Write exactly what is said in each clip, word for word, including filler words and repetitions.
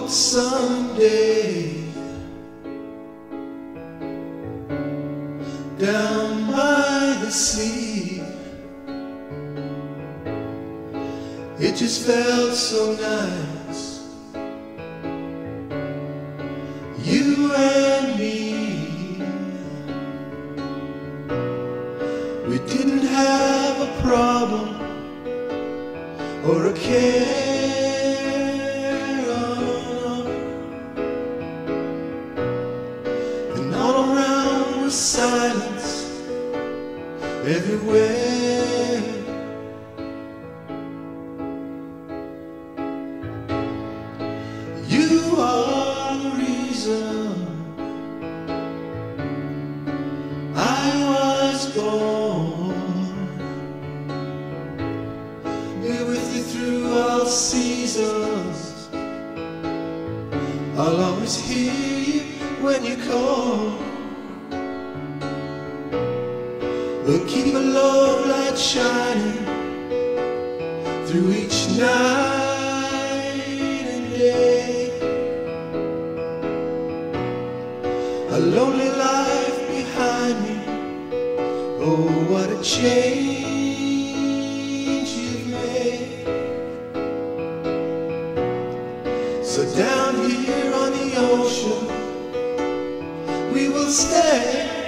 boat someday down by the sea. It just felt so nice, you and me. We didn't have a problem or a care, oh, and all around was silence everywhere. You are the reason I was born. Be with you through all seasons. I'll always hear you when you call. We'll keep a love light shining through each night and day. A lonely life behind me, oh what a change you've made. So down here on the ocean we will stay,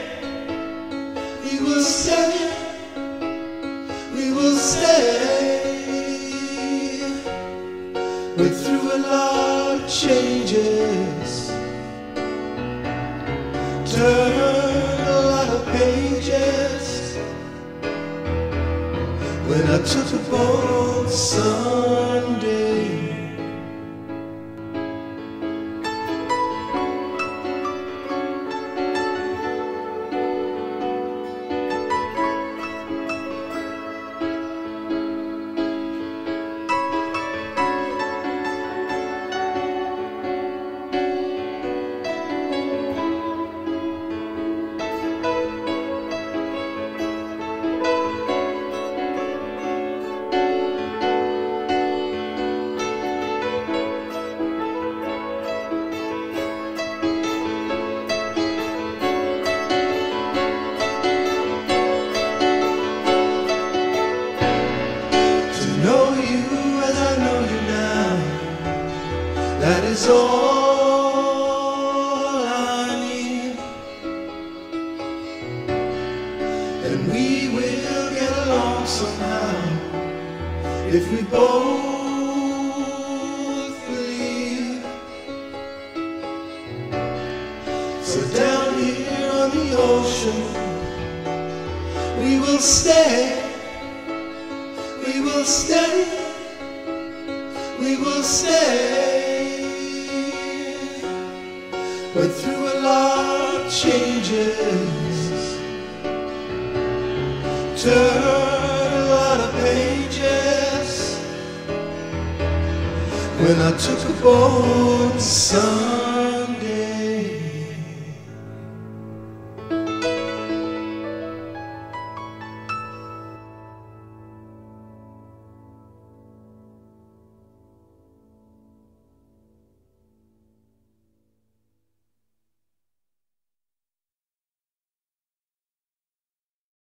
we will stay, we will stay. Went through a lot of changes, turned a lot of pages when I took a boat Sunday. That is all I need, and we will get along somehow if we both believe. So down here on the ocean we will stay, we will stay, we will stay. Went through a lot of changes, turned a lot of pages when I took a boat, son.